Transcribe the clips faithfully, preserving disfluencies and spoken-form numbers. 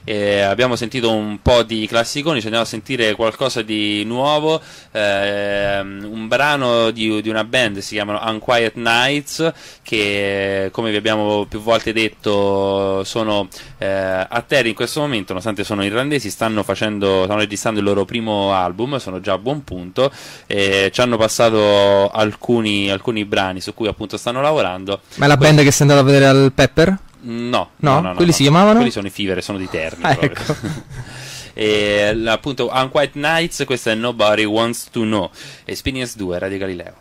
eh, abbiamo sentito un po' di classiconi, ci andiamo a sentire qualcosa di nuovo, eh, un brano di, di una band, si chiamano Unquiet Nights, che come vi abbiamo più volte detto sono eh, a terra in questo momento, nonostante sono irlandesi, stanno facendo, stanno registrando il loro primo album, sono già a buon punto, eh, ci hanno passato alcuni, alcuni brani su cui appunto stanno lavorando. Ma è la band che sei andato a vedere al Pepper? No, no, no, no, no quelli no. si chiamavano? Quelli sono i Fever, sono di Terni. Ah, ecco. E appunto Unquiet Nights, questa è Nobody Wants to Know, Experience due, Radio Galileo.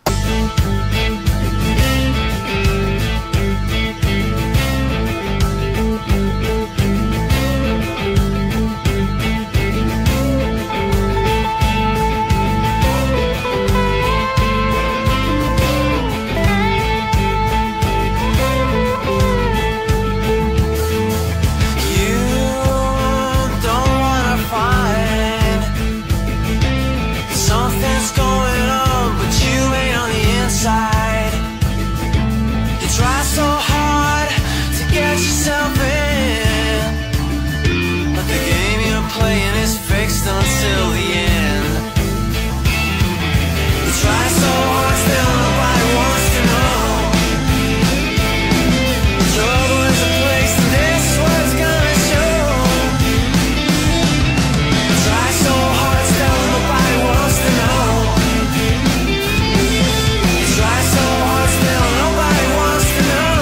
Until the end, you try so hard, still nobody wants to know. Trouble is a place, and this one's gonna show. You try so hard, still nobody wants to know. You try so hard, still nobody wants to know.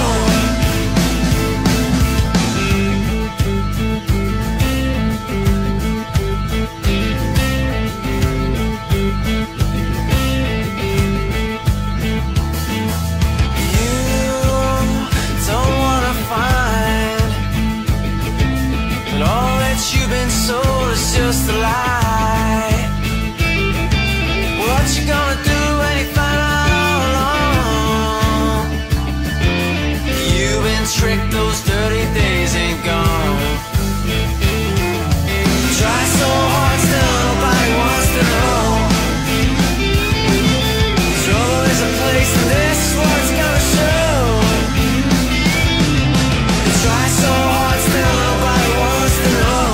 You've been sold is just a lie. What you gonna do when you find out all along? You've been tricked, those dirty days ain't gone. Try so hard, still nobody wants to know. Trouble is a place, and this one's gonna show. Try so hard, still nobody wants to know.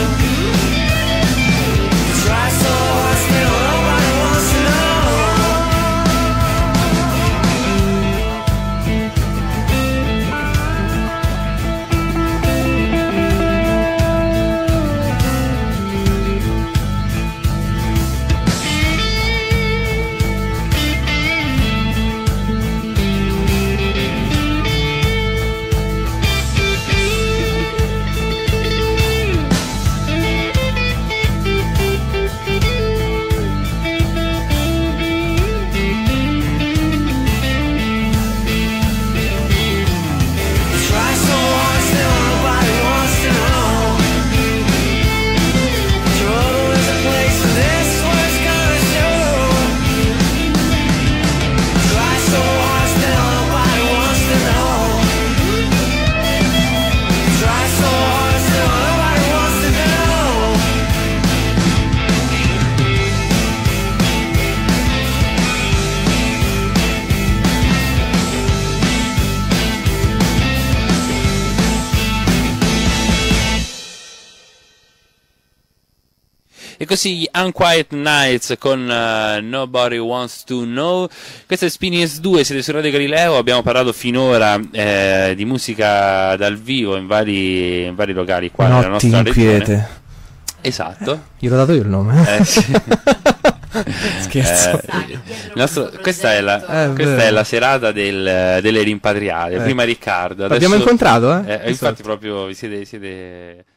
E così gli Unquiet Nights con uh, Nobody Wants to Know. Questa è Experience due, siete su Radio Galileo, abbiamo parlato finora eh, di musica dal vivo in vari, in vari locali qua nella nostra regione. Esatto. Gliel'ho dato io il nome. Eh, sì. Scherzo. Eh, il nostro, questa è la, eh, questa è la serata del, delle rimpatriate. Eh. Prima Riccardo. L'abbiamo incontrato, eh? eh infatti proprio siete... siete